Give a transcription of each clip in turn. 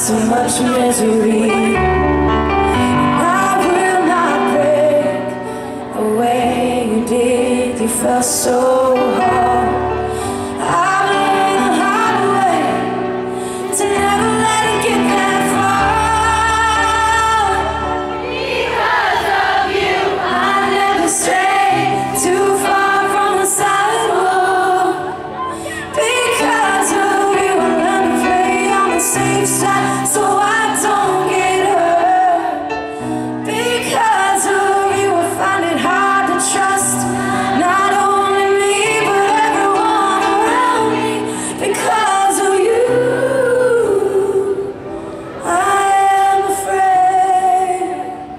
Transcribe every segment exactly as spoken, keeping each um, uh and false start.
so much misery. I will not break the way you did. You felt so hard. I've learned the hard way to never let it get that far. Because of you, I never strayed too far from the sidewalk. Because of you, I learned to play on the safe side so I don't get hurt. Because of you, I find it hard to trust not only me but everyone around me. Because of you, I am afraid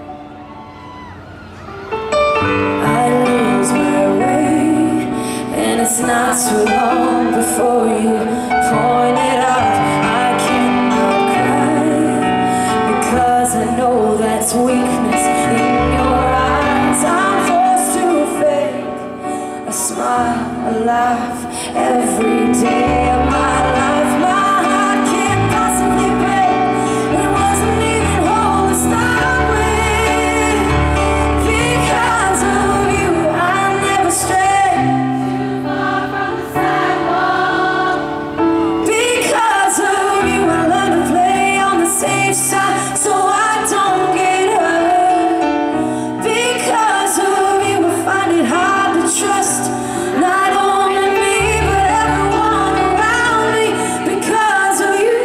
I lose my way, and it's not too long before you point it out. I cannot cry because I know that's weakness in your eyes. I'm forced to fake a smile, a laugh every day of my life. My heart can't possibly break. It wasn't even whole to start with. Because of you, I never strayed too far from the sidewalk. Because of you, I learned to play on the safe side so I don't get hurt. Because of you, I find it hard to trust not only me but everyone around me. Because of you,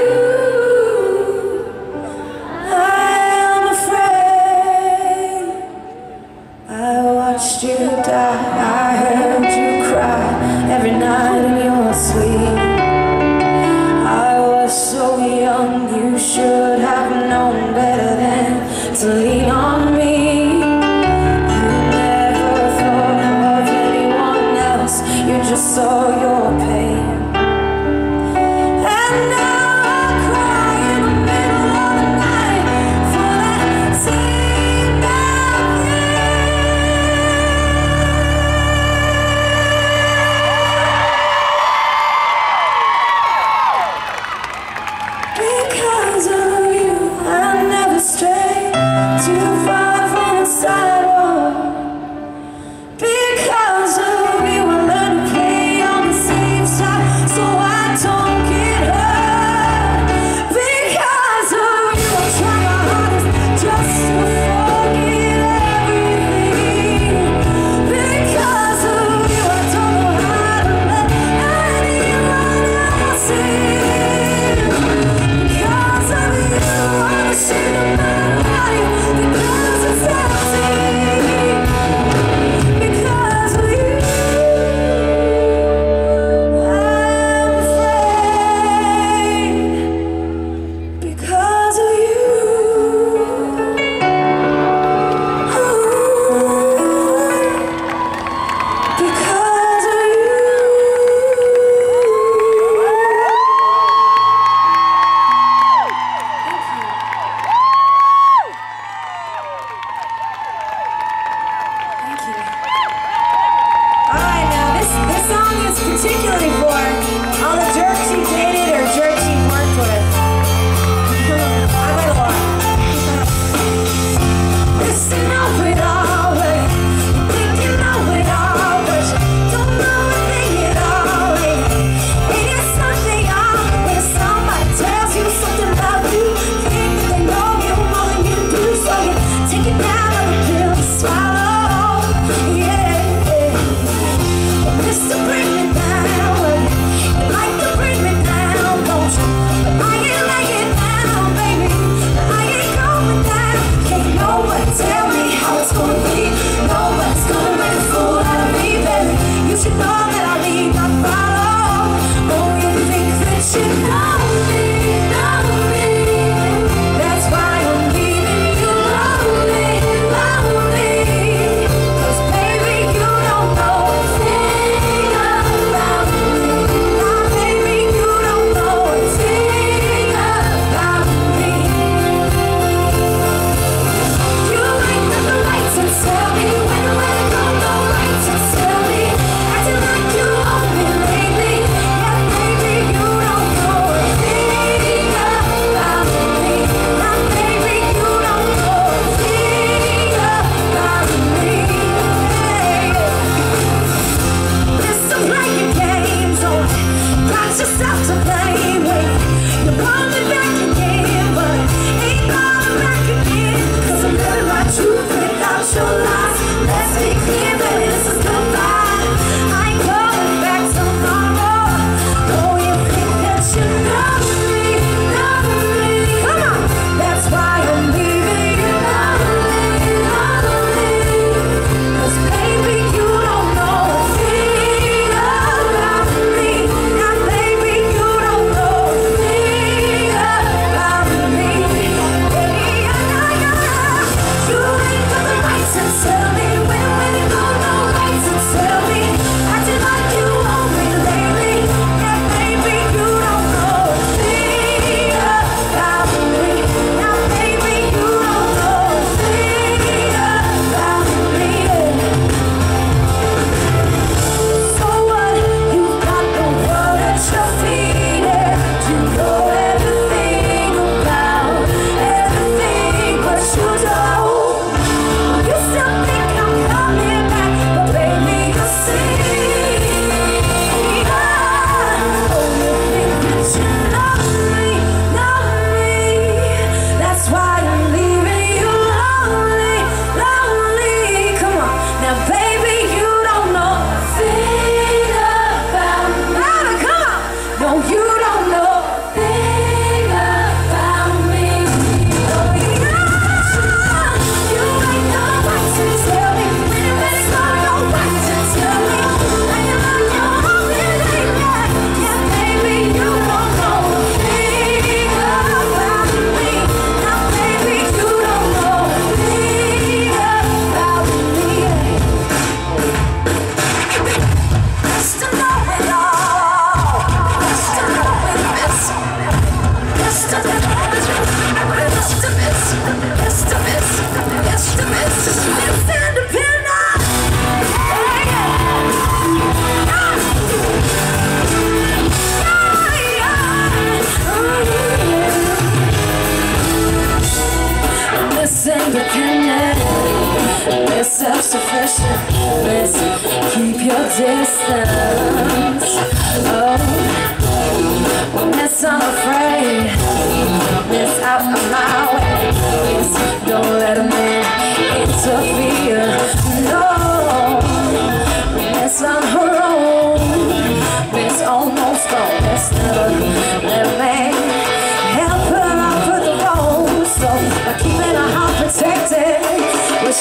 I am afraid. I watched you die, I heard you cry every night in your sleep. I was so young, you should have known better than to lean on me. You never thought of anyone else, you just saw your pain. And now I cry in the middle of the night for that same bad thing. Because of you, I never strayed too far from the sidewalk. Because of you, I learned to play on the safe side.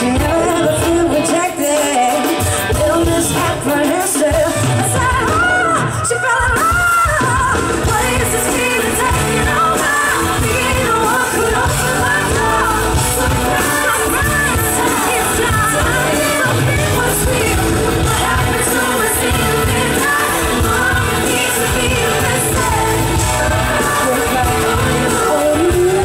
she never ever feel rejected. Little misapprehensive. I said, oh, she fell in love. What is this feeling taking over? Thinking no one could open my door. Surprise, it's time. Something was real. What happened to us in the midnight? Mom needs to be arrested. We're back on you.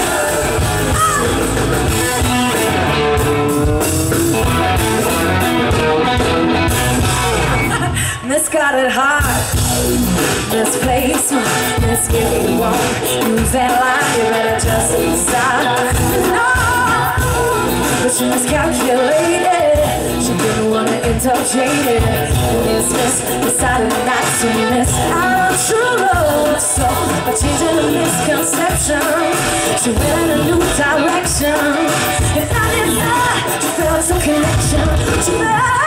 Miss got it hard. This place, Miss Gilly won't use that line. You better just decide. No, but she miscalculated. She didn't want to end up jaded. Miss Miss decided not to miss out on true love. So by changing the misconception, she went in a new direction. And I didn't know she felt some connection. She felt.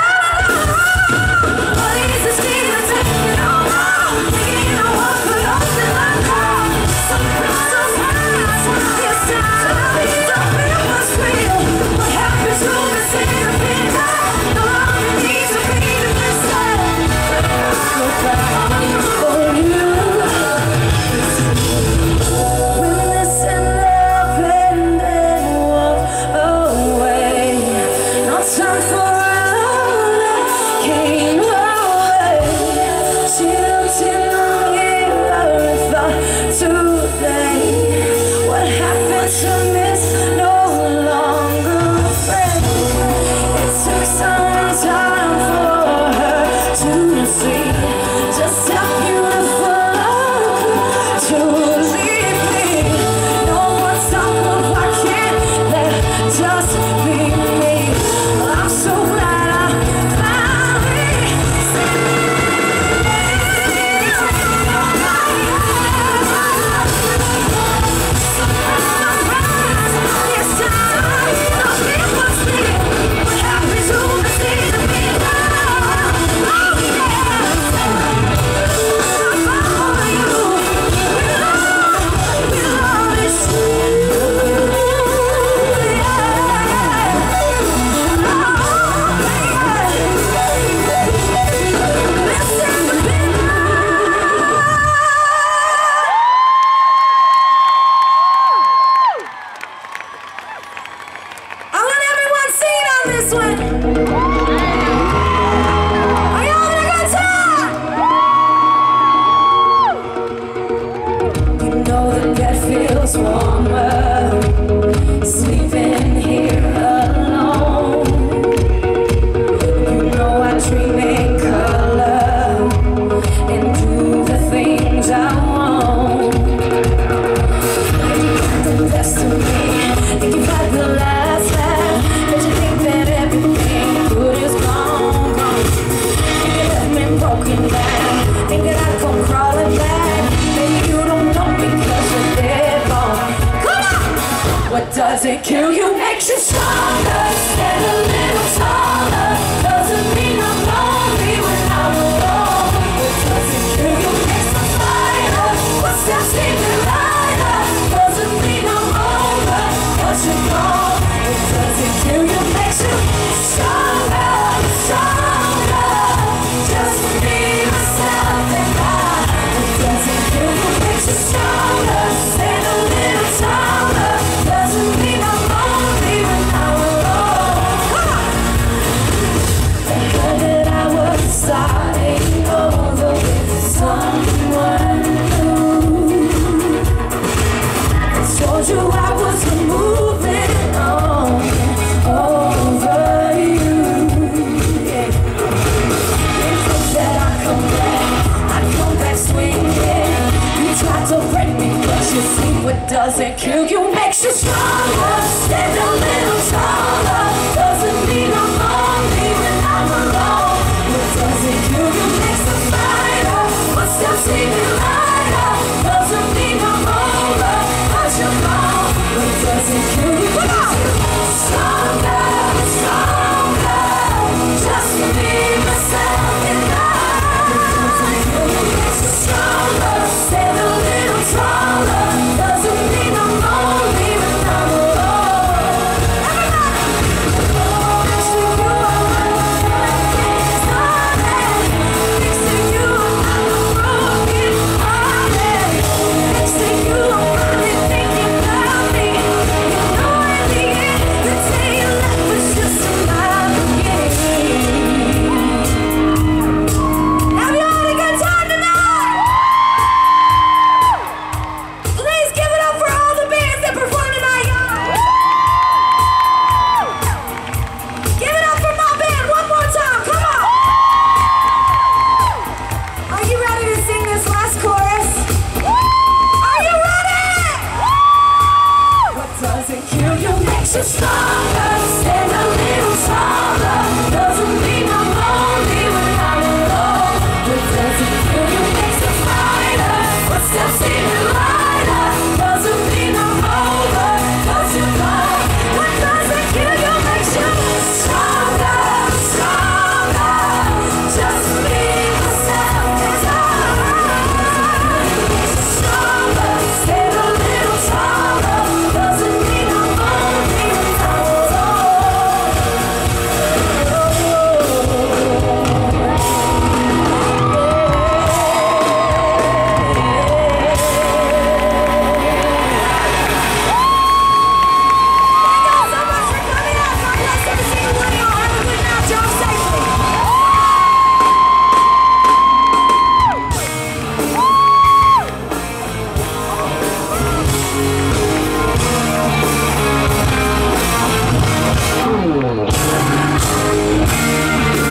Sleeping here alone. You know I dream in color and do the things I want. And you got the best of me. Think you've had the last laugh. But you think that everything good is gone, gone. Think you left me broken down. Think that I'd come crawling back. Maybe you don't know because you're dead wrong. What doesn't kill you makes you stronger. Steadily.